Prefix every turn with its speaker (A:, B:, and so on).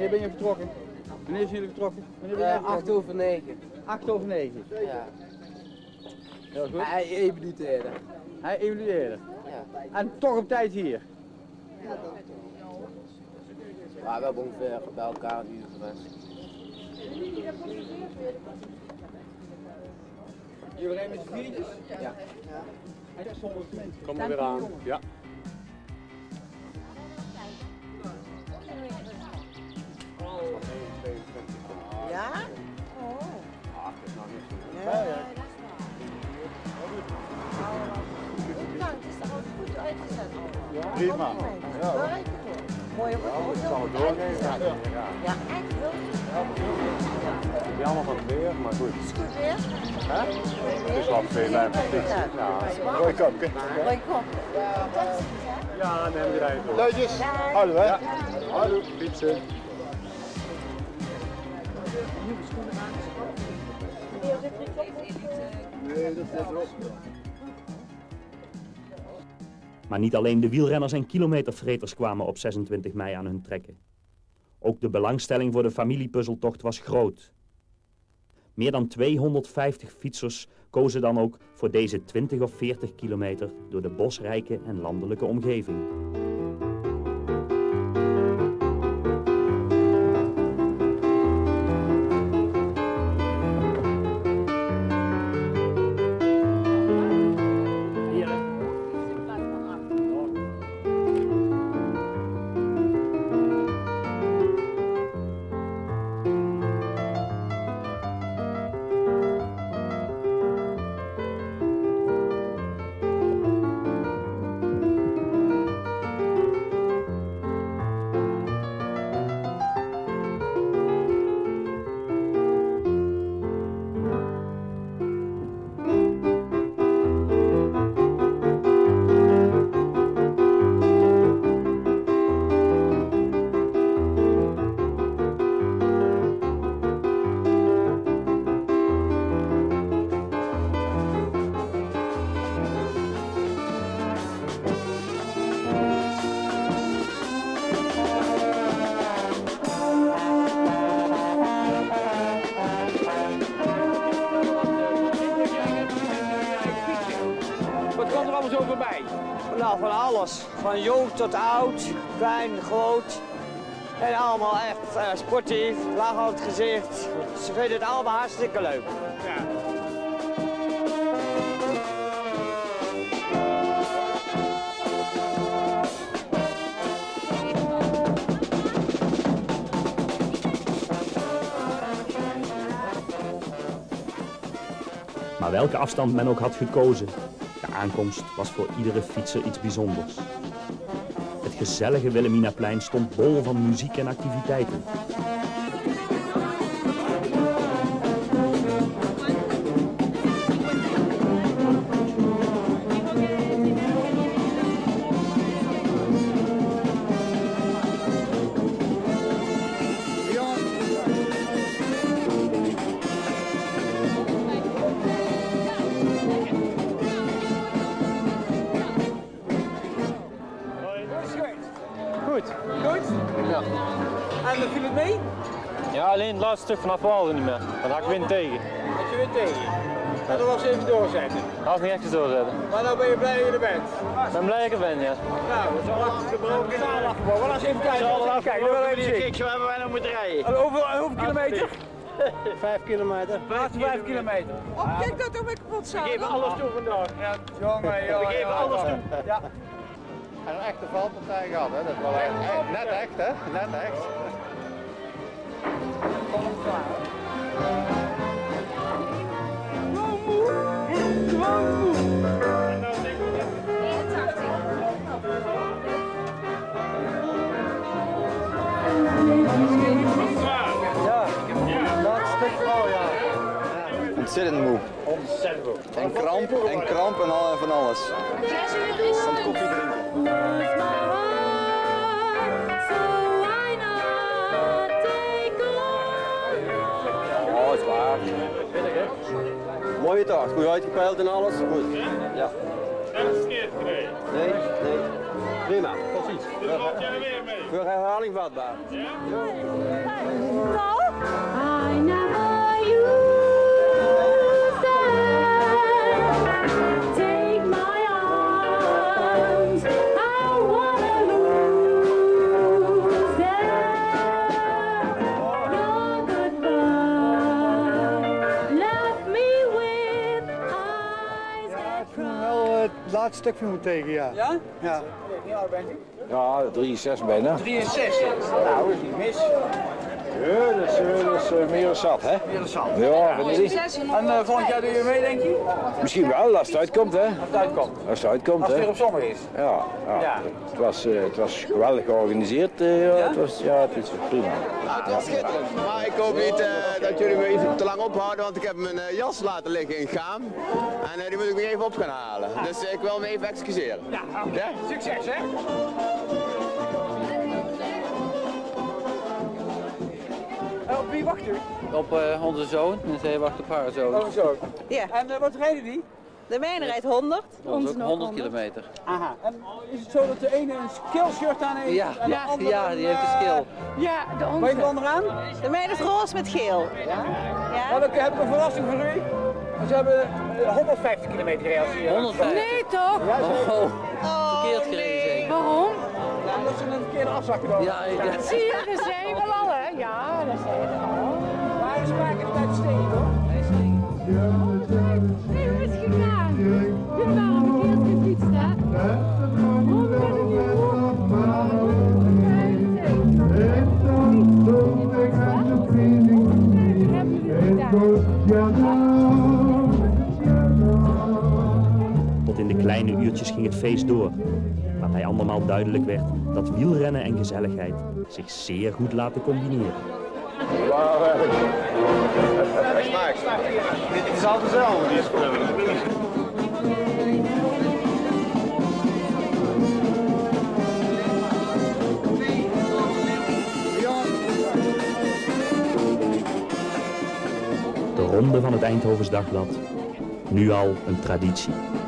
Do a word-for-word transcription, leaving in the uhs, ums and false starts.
A: Wanneer ben je vertrokken? Wanneer zijn jullie vertrokken? Wanneer ben
B: Uh,
A: jij vertrokken?
B: acht over negen.
A: Acht over negen?
B: Ja.
A: Heel goed.
B: Hij één minuut eerder.
A: Hij één minuut eerder?
B: Ja.
A: En toch op tijd hier?
B: Ja, we hebben ongeveer bij elkaar een uur geweest.
A: Jullie rijden met z'n viertjes?
B: Ja.
A: En dat is honderd mensen.
C: Kom er weer aan. Ja.
D: Ja?
C: Ah, het is nog niet zo.
D: Ja, ja. Nou, het is toch ook goed uitgezet.
C: Ja, prima. Ja.
D: Mooi hoor.
C: Ik zal het doorgeven. Ja, ja.
D: Ja, echt heel
C: Het is jammer van het weer, maar goed.
D: Is goed weer?
C: Hè? Het is wat veel bij fietsen. Ja, mooi kopje.
D: Mooi kop.
C: Ja, neem je rijden door.
E: Luidjes, hallo hè?
C: Ja. Hallo, fietsen.
E: Nee, dat zit erop.
F: Maar niet alleen de wielrenners en kilometervreters kwamen op zesentwintig mei aan hun trekken. Ook de belangstelling voor de familiepuzzeltocht was groot. Meer dan tweehonderdvijftig fietsers kozen dan ook voor deze twintig of veertig kilometer door de bosrijke en landelijke omgeving.
G: Nou, van alles. Van jong tot oud, klein, groot. En allemaal echt uh, sportief, laag op het gezicht. Ze vinden het allemaal hartstikke leuk. Ja.
F: Maar welke afstand men ook had gekozen, de aankomst was voor iedere fietser iets bijzonders. Het gezellige Wilhelminaplein stond bol van muziek en activiteiten.
A: En viel het mee?
H: Ja, alleen het laatste stuk vanaf Walden niet meer. Dan had ik wind tegen.
A: Had je weer tegen? En dan was even doorzetten.
H: Dat was niet echt doorzetten.
A: Maar nou ben je blij dat je er bent?
H: Ik ben blij dat ik er ben, ja.
A: Nou, we zullen even de broken zaal afgebouwen. Laat eens even kijken. Even kijken, dan willen we even zien. Zo hebben wij nog moeten rijden. Hoeveel, hoeveel kilometer?
H: Vijf kilometer.
A: Laatste vijf kilometer.
D: Oh, kijk dat ook weer kapot zijn.
A: We geven alles toe vandaag. Ja, jongen, jongen. We geven alles toe. Ja.
C: En een echte valpartij gehad, hè? Dat is wel echt, echt, net echt, hè? Net echt.
E: Ontzettend moe.
A: Ontzettend moe.
E: En kramp, en kramp en al en van alles. Van koffie drinken. Oh, zwaar. Mooie taart, goed uitgepeild en alles. Goed. Ja.
C: En het verkeerd gereden.
E: Nee, nee. Prima.
C: Precies. Dus wat jij er weer mee?
A: Voor herhaling vatbaar.
D: I never used that. Take my arms, I wanna lose that. Your goodbye left me with eyes that cry.
C: Wel het laatste stukje moet tegen, ja.
A: Ja?
C: Ja.
A: Hoe oud bent u?
B: Ja, drieënzestig bijna.
A: drieënzestig. Nou, dat is niet mis.
B: Ja, dat is, dat is uh, meer dan zat, hè?
A: Meer dan zand.
B: Ja, vind je niet?
A: En uh, volgend jaar doe je mee, denk je?
B: Misschien wel, als het uitkomt, hè?
A: Als het uitkomt.
B: Als het uitkomt,
A: Als het
B: hè?
A: weer op zomer is.
B: Ja, ja.
A: Ja.
B: Het, was, uh, het was geweldig georganiseerd. Uh, ja?
A: Ja?
B: Het was, ja, het is prima.
I: Ja, het was schitterend. Maar ik hoop niet uh, dat jullie me even te lang ophouden, want ik heb mijn uh, jas laten liggen in Gaam. En uh, die moet ik nog even op gaan halen. Dus uh, ik wil me even excuseren.
A: Ja, okay. Ja? Succes, hè? En op wie wacht u?
J: Op uh, onze zoon en zij wacht op haar zoon.
A: Oh, zo.
K: Ja.
A: En uh, wat rijden die?
K: De mijne rijdt honderd.
J: Dat is ook honderd kilometer.
A: Aha. En is het zo dat de ene een skillshirt aan heeft?
J: Ja,
A: en de
J: ja,
A: andere
J: ja, die heeft een skill.
K: Ja, de
A: Wat heeft de andere aan?
K: De mijne is roze met geel. Ja?
A: Nou, dan heb ik een verrassing voor u. Want ze hebben uh, honderdvijftig kilometer gereden.
J: honderdvijftig?
D: Nee toch?
A: Ja, ze...
J: Oh, verkeerd gereden zeker.
D: Waarom?
A: Ja, omdat ze een verkeerde afzak hebben.
J: Ja, ja.
D: Zie je, dat zei je wel al hè? Ja, dat zei je al.
A: Maar hij is vaak in de tijd steken, hoor.
J: Hij is tegen.
D: Nee, hoe is het gegaan? Je bent al verkeerd gefietst, hè? Hoe ben ik hier
F: Tot in de kleine uurtjes ging het feest door, waarbij andermaal duidelijk werd dat wielrennen en gezelligheid zich zeer goed laten combineren.
E: Dit is altijd hetzelfde.
F: De ronde van het Eindhovens Dagblad, nu al een traditie.